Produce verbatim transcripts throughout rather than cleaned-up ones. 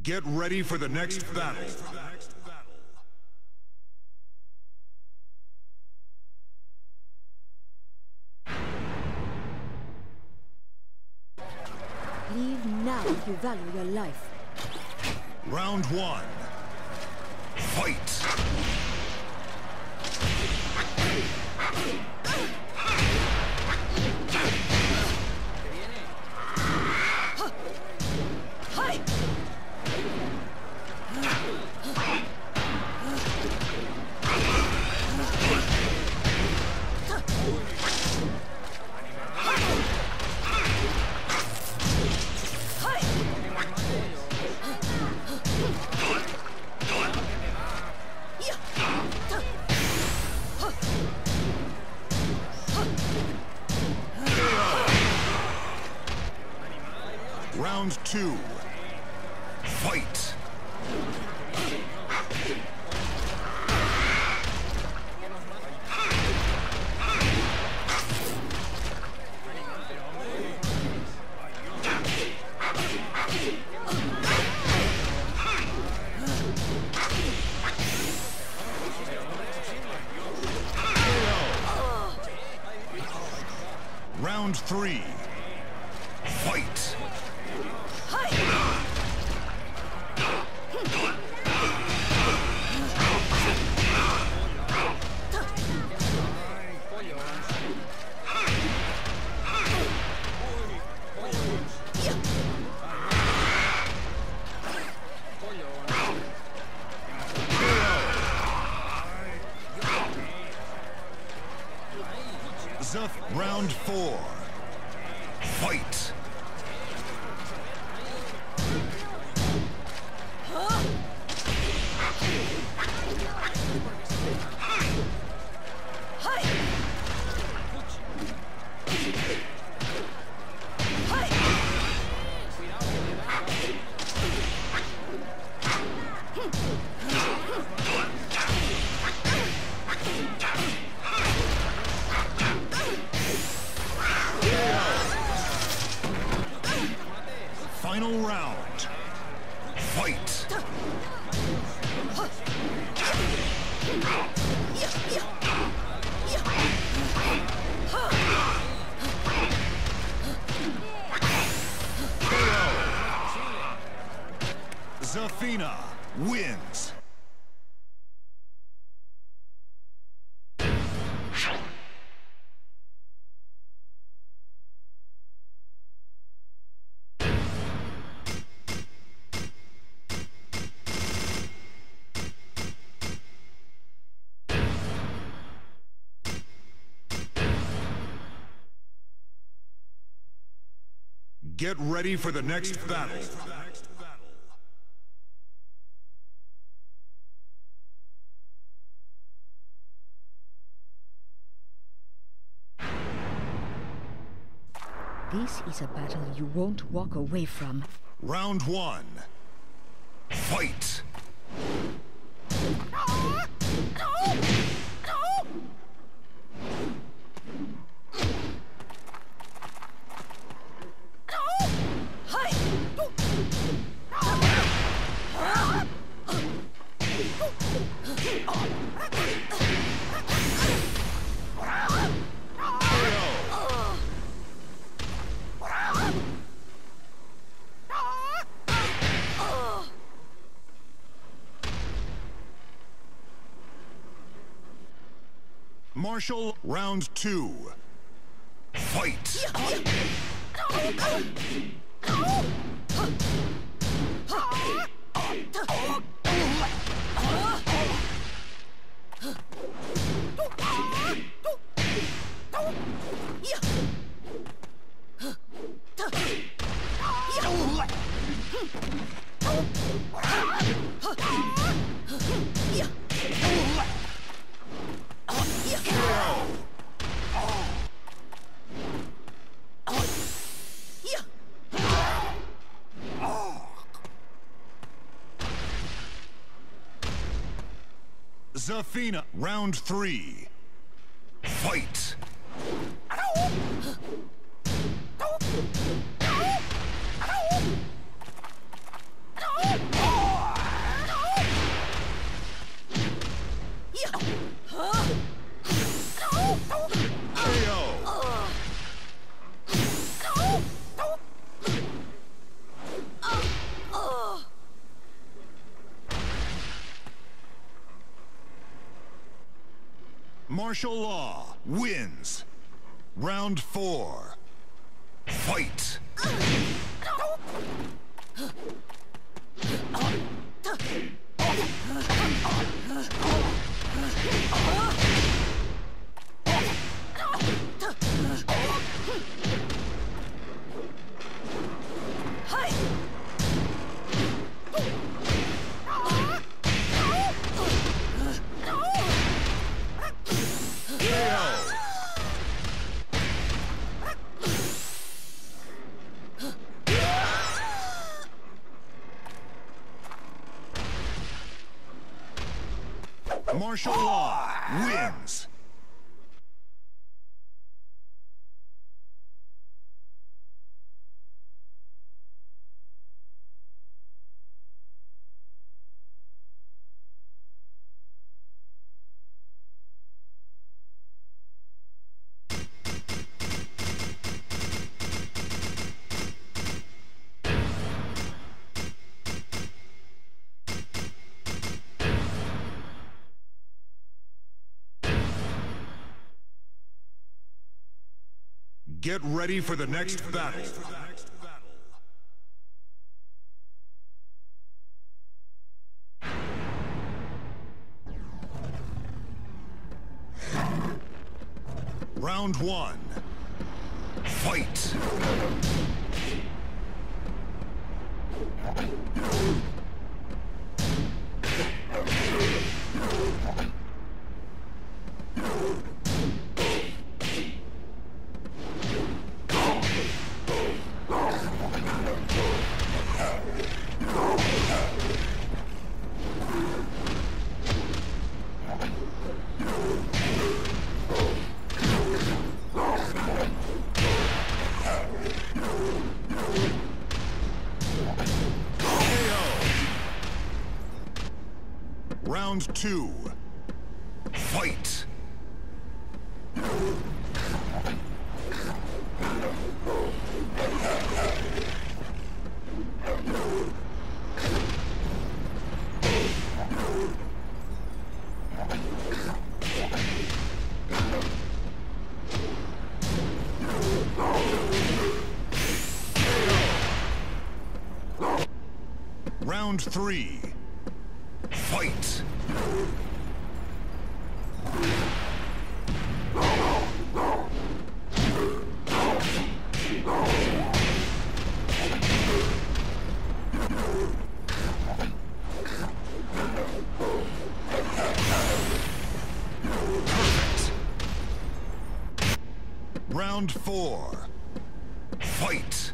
Get ready for the next battle. Leave now if you value your life. Round one. Fight! Round two. Fight! Round three. Fight! Zuff, round four. Fight! Final round. Fight! Zafina wins. Get ready for the next battle. This is a battle you won't walk away from. Round one. Fight! Marshall, round two. Fight! Zafina, round three. Fight! Oh! Martial law wins. Round four. Fight! Martial law wins. Get ready for the next battle. Round one. Fight! Round two. Fight! Round three. Fight! Perfect! Round four. Fight!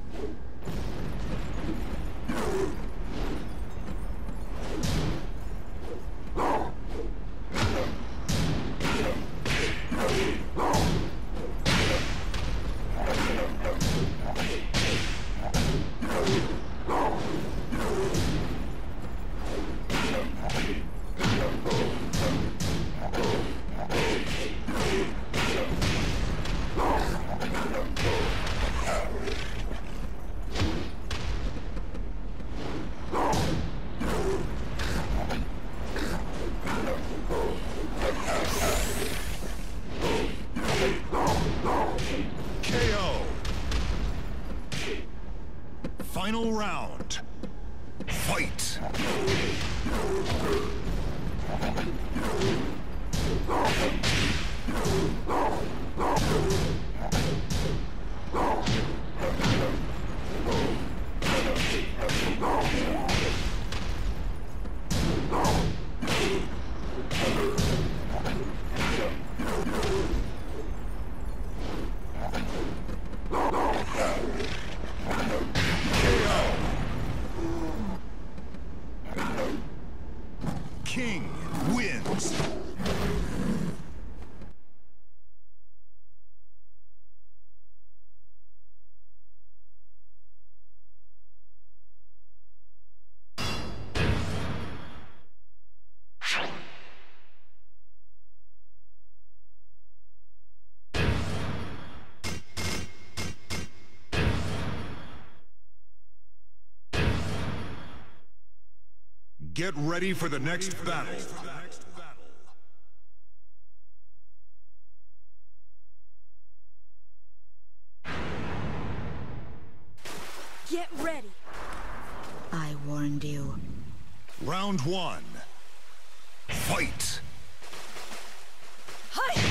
K O. Final round. Fight. King wins. Get ready for the next battle. warned you. Round one. Fight! Hi!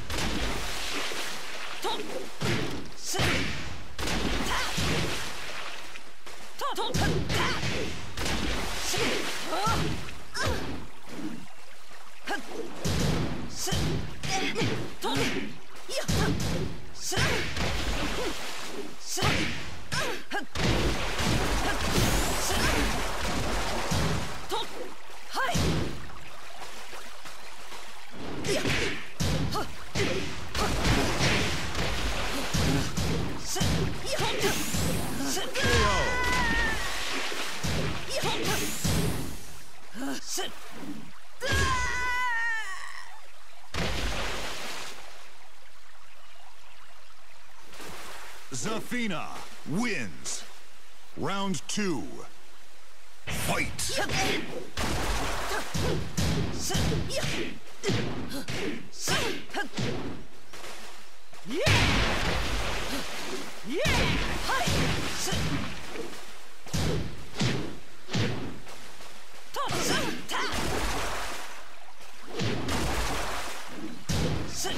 Don't sit! Tap! Don't don't tap! Sit! Uh! Sit! Don't yeah! Sit! Sit! Sit! Don't hi! Yeah! Sit! Yeah! Sit! Yeah! Sit! Zafina wins. Round two. Fight! Sit! Yeah! Sit! Yeah! Yeah! Hi! Sit! Don't sit! Tap! Sit!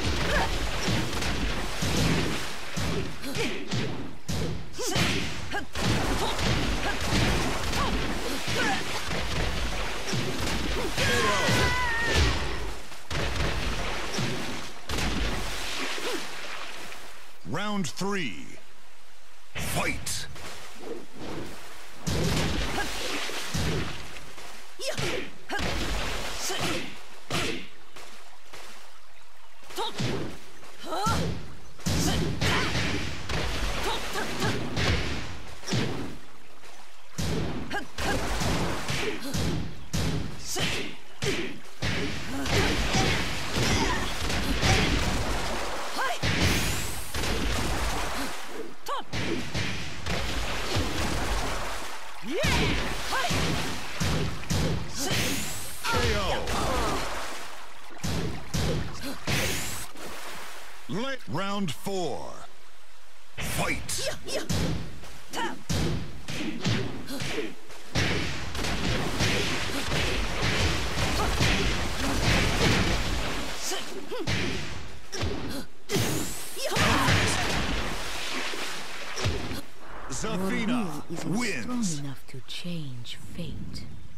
Round three. Fight! Sit! Don't! Huh? Sit! Let round four. Fight! Yeah, yeah. Tap. Sit. Zafina Your will isn't wins. strong enough to change fate.